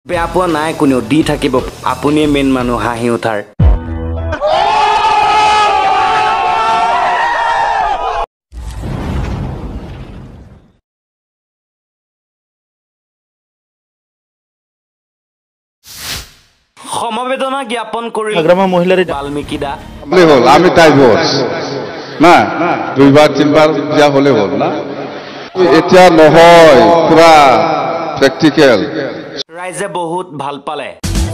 বেয়া পোৱা নাই কোনেও দি থাকিব আপুনি মেন মানুহ হাঁহি উঠাৰ সমবেদনা জ্ঞাপন কৰি Hagrama Mohilary বাল্মীকি দা হলে হল আমি ডাইভোর্স না দুইবার তিনবার যা হলে হল না এটা নহয় পুরা প্র্যাকটিক্যাল ৰাইজে বহুত ভাল পালে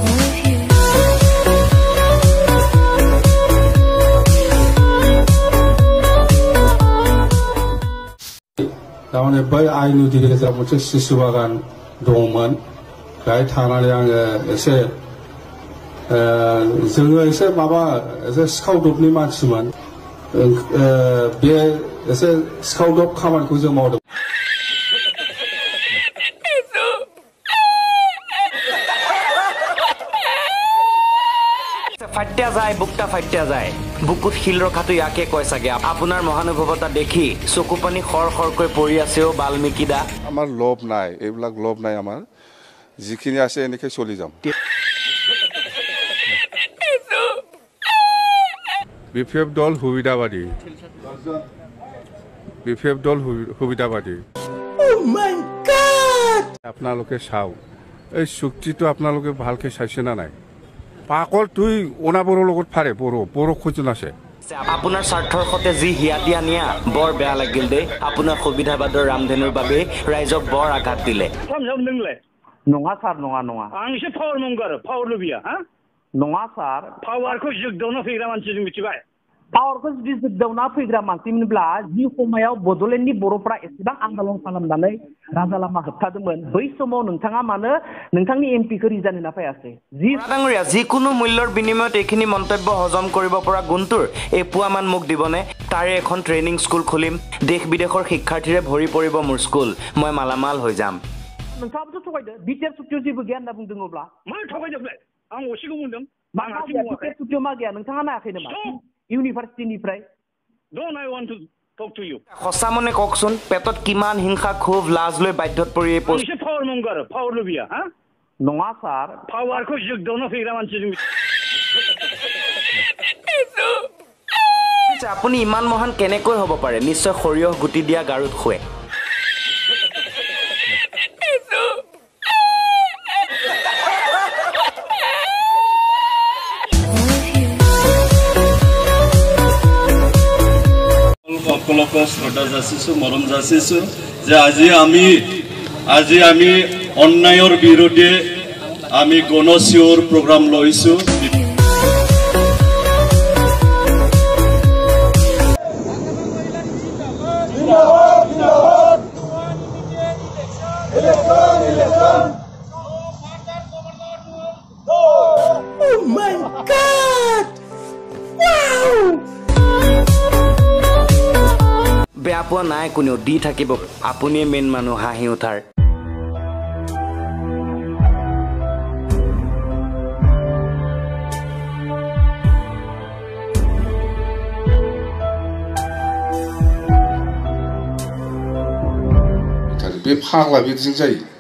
다음에 बै 아이누 디리게서 모체 시수바간 동문 가이 타나리 앙에 에세 जोङो एसे माबा एसे स्काउटनि मानसिमोन बे एसे स्काउट खामानिखौ जों मावदों ফাট্টা যায় বুকটা ফাট্টা যায় বুকুত শিল ৰখাটো ইয়াকে কয় চাগে আপোনাৰ মহানুভৱতা দেখি চকু পানী খৰ খৰকৈ পৰি আছেও বাল্মীকি দা আমাৰ লোভ নাই এইবিলাক লোভ নাই আমাৰ যিখিনি আছে এনেকৈ চলি যাম বিপিএফ দল সুবিধাবাদী বিপিএফ দল সুবিধাবাদী আপোনালোকে চাও এই চুক্তিটো আপোনালোকে ভালকে চাইছে না নাই পাকল তুই ওনাবোৰৰ লগত ফাৰে বড়ো খোজন আছে আপোনাৰ স্বাৰ্থৰ সতে যি হিয়া দিয়া নিয়া বৰ বেয়া লাগিল দে আপোনাৰ সুবিধাবাদৰ ৰামধেনুৰ বাবে ৰাইজক বৰ আঘাত দিলে नङा सार नङा नङा आं एसे पावर मंगार पावर लुबिया हा नङा सार पावारखौ जोगदावना फैग्रा मानसि जों मिथिबाय पावारखौ जुदि जोगदावना फैग्रा मानसिमोनब्ला जि समायाव बड'लेण्डनि बर'फ्रा एसेबां आन्दलन खालामनानै राजा लामा होबथादोंमोन बै समाव नोंथाङा मानो नोंथांनि एमपिखौ रिजाइन होना फैयासै ডাঙৰীয়া যিকোনো মূল্যৰ বিনিময়ত এইখিনি মন্তব্য হজম কৰিব পৰা গুণটোৰ এপুৱামান মোক দিবনে তাৰে এখন ট্ৰেইনিং স্কুল খুলিম দেশ বিদেশৰ শিক্ষাৰ্থীৰে ভৰি পৰিব মোৰ স্কুল মই মালামাল হৈ যাম नोंथाङाबोथ' थगायदो बिटिआर सुक्तियाव जेबो गैया होनना बुंदों अब्ला मा थगायजोबलाय आं असेखौ बुंदों बिटिआर सुक्तियाव मा गैया नोंथाङा नायाखै नामा इउनिभार्सिटिनिफ्राय don't I want to talk to you সঁচা মনে কওকচোন পেটত কিমান হিংসা ক্ষোভ লাজ লৈ বাধ্যত পৰি এই एसे पावर मंगार पावर लुबिया हा नङा सार पावारखौ जोगदावना फैग्रा मानसि जों আপুনি ইমান মহান কেনেকৈ হ'ব পাৰে নিশ্চয় সৰিয়হ গুটি দিয়া গাৰুত শুৱে সকলকে শ্ৰদ্ধা যাচিছো মৰম যাচিছো যে আজি আমি অন্যায়ৰ বিৰুদ্ধে আমি গণচিঞৰ প্ৰগ্ৰাম লৈছো বেয়া পোৱা নাই কোনেও দি থাকিব আপুনি মেন মানুহ হাঁহি উঠাৰ बे फाग्ला बिदिजों जायो